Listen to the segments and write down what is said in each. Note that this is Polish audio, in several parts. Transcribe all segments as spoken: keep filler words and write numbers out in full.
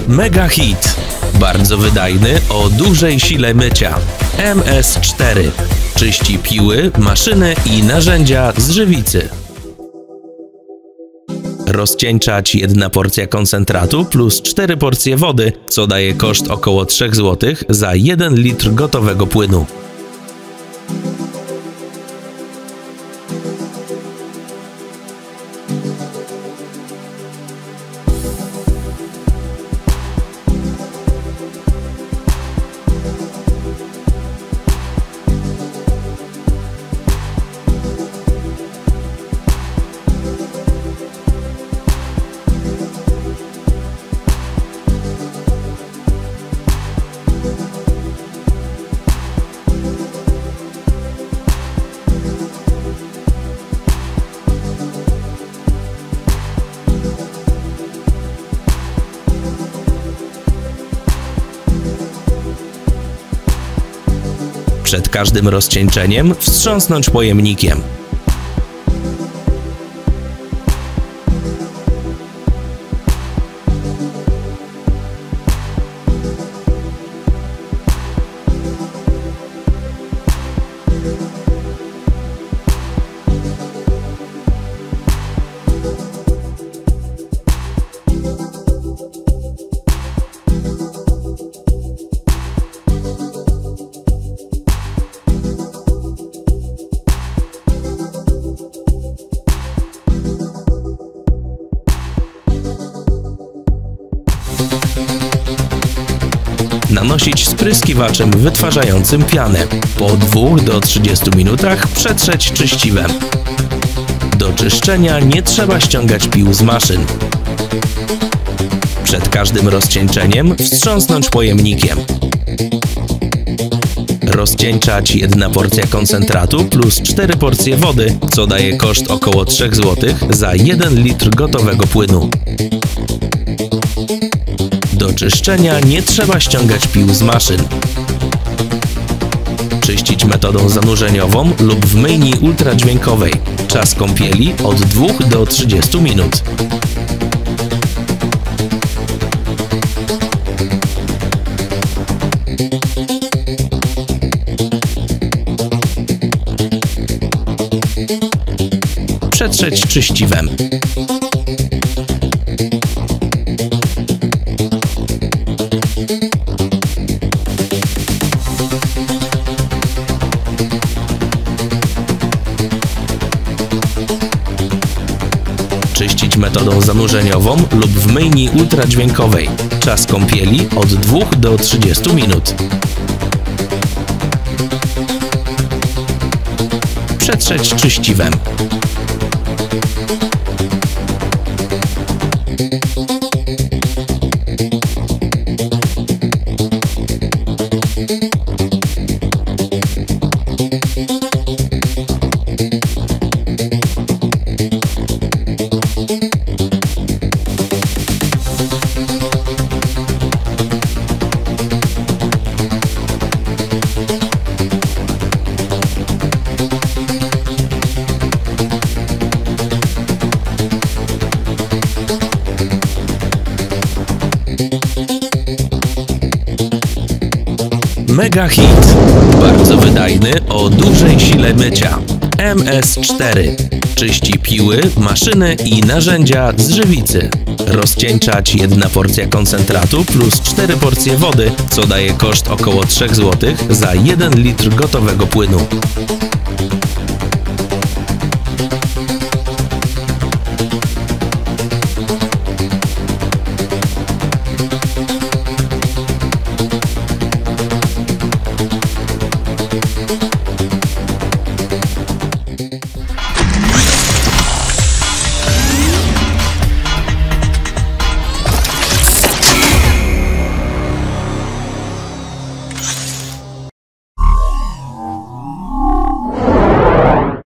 Mega Hit. Bardzo wydajny, o dużej sile mycia. M S cztery. Czyści piły, maszyny i narzędzia z żywicy. Rozcieńczać jedna porcja koncentratu plus cztery porcje wody, co daje koszt około trzech złotych za jeden litr gotowego płynu. Przed każdym rozcieńczeniem wstrząsnąć pojemnikiem. Nanosić spryskiwaczem wytwarzającym pianę. Po dwóch do trzydziestu minutach przetrzeć czyściwem. Do czyszczenia nie trzeba ściągać pił z maszyn. Przed każdym rozcieńczeniem wstrząsnąć pojemnikiem. Rozcieńczać jedna porcja koncentratu plus cztery porcje wody, co daje koszt około trzech złotych za jeden litr gotowego płynu. Do czyszczenia nie trzeba ściągać pił z maszyn. Czyścić metodą zanurzeniową lub w myjni ultradźwiękowej. Czas kąpieli od dwóch do trzydziestu minut. Przetrzeć czyściwem. Czyścić metodą zanurzeniową lub w myjni ultradźwiękowej. Czas kąpieli od dwóch do trzydziestu minut. Przetrzeć czyściwem. Mega Hit. Bardzo wydajny, o dużej sile mycia. M S cztery. Czyści piły, maszyny i narzędzia z żywicy. Rozcieńczać jedna porcja koncentratu plus cztery porcje wody, co daje koszt około trzech złotych za jeden litr gotowego płynu.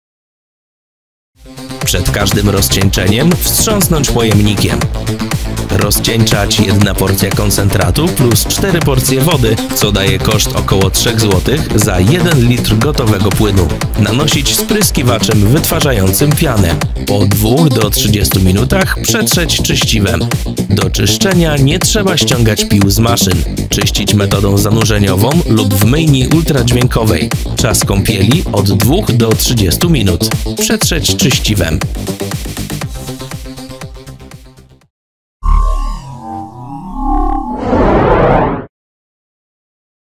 Przed każdym rozcieńczeniem wstrząsnąć pojemnikiem. Rozcieńczać jedna porcja koncentratu plus cztery porcje wody, co daje koszt około trzy złote za jeden litr gotowego płynu. Nanosić spryskiwaczem wytwarzającym pianę. Po dwóch do trzydziestu minutach przetrzeć czyściwem. Do czyszczenia nie trzeba ściągać pił z maszyn. Czyścić metodą zanurzeniową lub w myjni ultradźwiękowej. Czas kąpieli od dwóch do trzydziestu minut. Przetrzeć czyściwem.